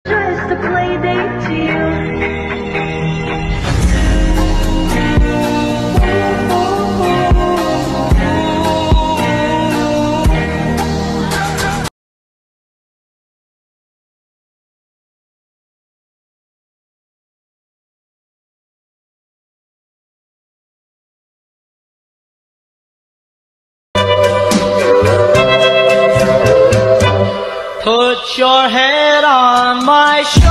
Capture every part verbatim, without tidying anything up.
Just a play date to you. Put your head on my shoulder.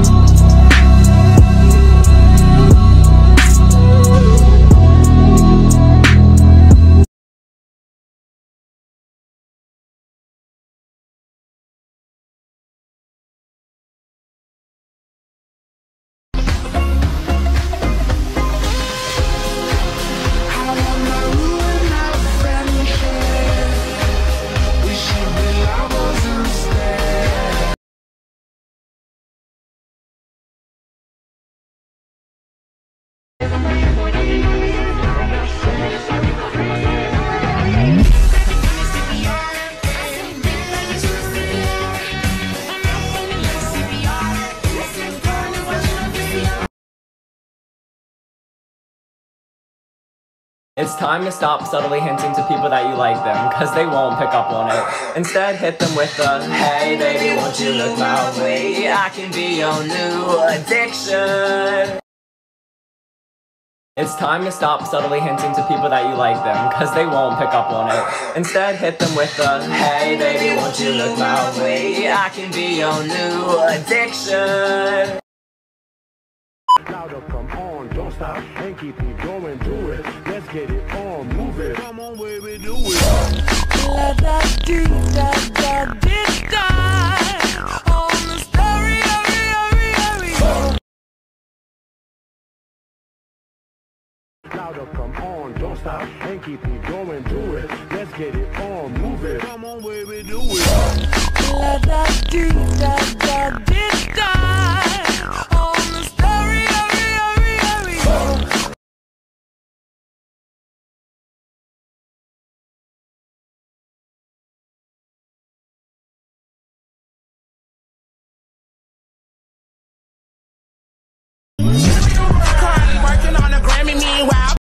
It's time to stop subtly hinting to people that you like them, cause they won't pick up on it. Instead, hit them with the, hey baby, won't you look my way? I can be your new addiction. It's time to stop subtly hinting to people that you like them, cause they won't pick up on it. Instead, hit them with the, hey baby, won't you look my way? I can be your new addiction. Louder, come on, don't stop, and keep it going, do it. Let's get it on, move it. Come on, baby, do it. La da dee da da dee da. On the story, hurry, hurry, hurry. Louder, come on, don't stop, and keep it going, do it. Let's get it on, move it. Come on, baby, do it. La da dee da da.